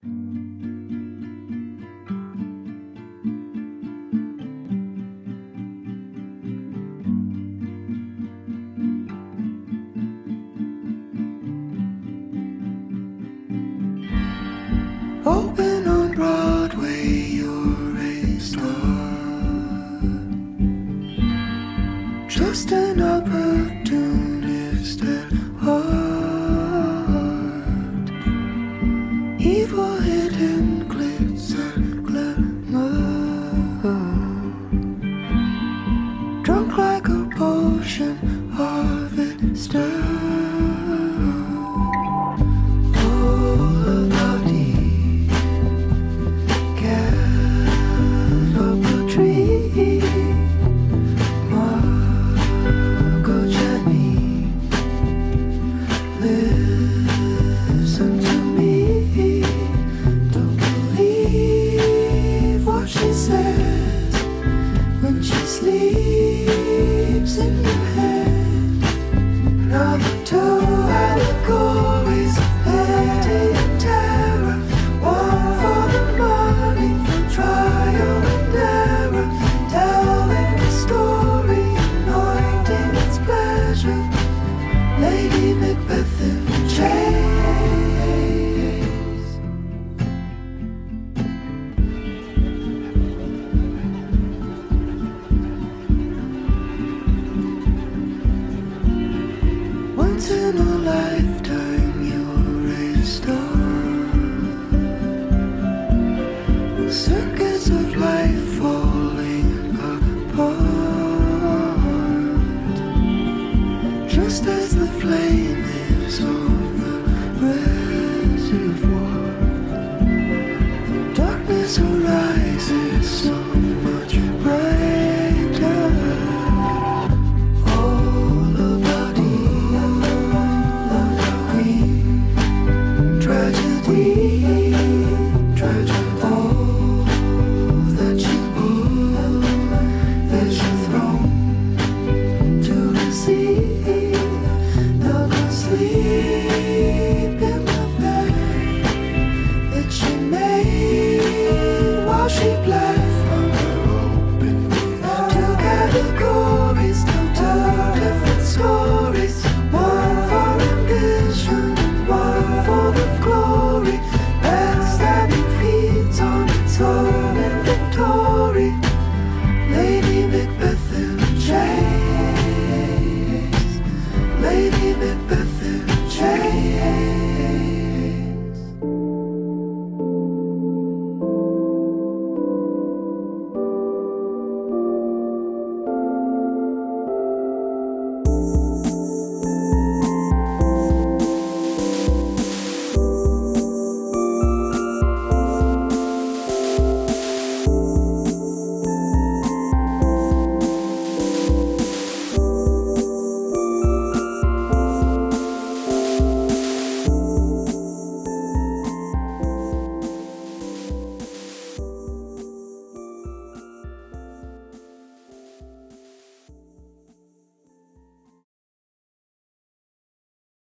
Open on Broadway, you're a star. Just an opportunist at heart. Evil hidden glitz and glamour. Drunk like a potion harvester. Listen to me, don't believe what she says when she sleeps in your head. Now the two allegories of pity and terror, one for the money, for trial and error, telling the story, anointing its pleasure. Lady Macbeth in chains. Once in a lifetime, you're a star. Circuits of life falling apart. Just as the flame is on the reservoir, darkness arises so much brighter. All about Eve, the queen, tragedy.